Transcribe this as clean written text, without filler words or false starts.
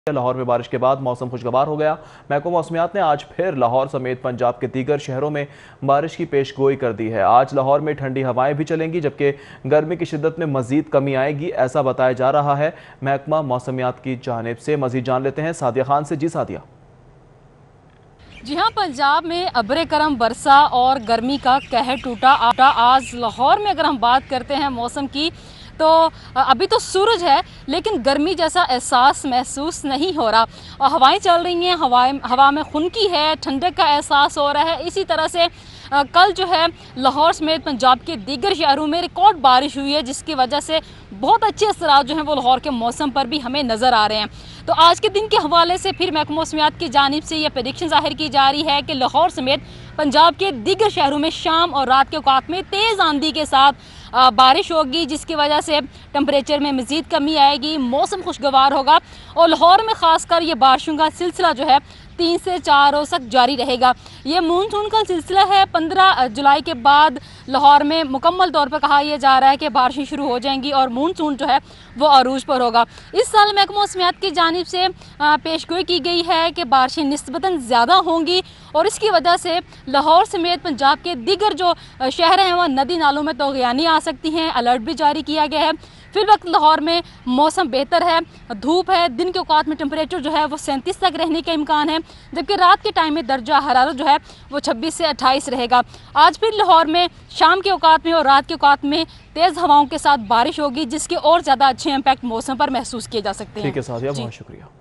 लाहौर में बारिश के बाद मौसम खुशगवार हो गया। महकमा मौसमियात ने आज फिर लाहौर समेत पंजाब के दीगर शहरों में बारिश की पेशगोई कर दी है। आज लाहौर में ठंडी हवाएं भी चलेंगी, जबकि गर्मी की शिद्दत में मजीद कमी आएगी, ऐसा बताया जा रहा है महकमा मौसमियात की जानिब से। मजीद जान लेते हैं सादिया खान से। जी सादिया। जी हाँ, पंजाब में अब्रे करम बरसा और गर्मी का कहर टूटा। आज लाहौर में अगर हम बात करते हैं मौसम की, तो अभी तो सूरज है लेकिन गर्मी जैसा एहसास महसूस नहीं हो रहा और हवाएं चल रही हैं। हवा में खुनकी है, ठंडक का एहसास हो रहा है। इसी तरह से कल जो है लाहौर समेत पंजाब के दीगर शहरों में रिकॉर्ड बारिश हुई है, जिसकी वजह से बहुत अच्छे असरात जो हैं वो लाहौर के मौसम पर भी हमें नज़र आ रहे हैं। तो आज के दिन के हवाले से फिर महकमा मौसमियात की जानिब से यह प्रेडिक्शन जाहिर की जा रही है कि लाहौर समेत पंजाब के दीगर शहरों में शाम और रात के औकात में तेज़ आंधी के साथ बारिश होगी, जिसकी वजह से टेम्परेचर में मज़ीद कमी आएगी, मौसम खुशगवार होगा और लाहौर में ख़ासकर ये बारिशों का सिलसिला जो है 3 से 4 रोज़ तक जारी रहेगा। ये मानसून का सिलसिला है। 15 जुलाई के बाद लाहौर में मुकम्मल तौर पर कहा यह जा रहा है कि बारिशें शुरू हो जाएंगी और मानसून जो है वो अरूज पर होगा। इस साल महकमा मौसमियात की जानिब से पेशगोई की गई है कि बारिशें निस्बतन ज़्यादा होंगी और इसकी वजह से लाहौर समेत पंजाब के दीगर जो शहर हैं वह नदी नालों में तोग़यानी आ सकती हैं। अलर्ट भी जारी किया गया है। फिर वक्त लाहौर में मौसम बेहतर है, धूप है, दिन के औकात में टेम्परेचर जो है वो 37 तक रहने का इम्कान है, जबकि रात के टाइम में दर्जा हरारत जो है वो 26 से 28 रहेगा। आज फिर लाहौर में शाम के औकात में और रात के औकात में तेज़ हवाओं के साथ बारिश होगी, जिसके और ज़्यादा अच्छे इम्पैक्ट मौसम पर महसूस किए जा सकते हैं। ठीक है सादिया, बहुत शुक्रिया।